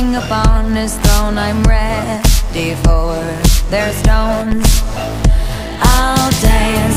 king upon his throne. I'm ready for their stones. I'll dance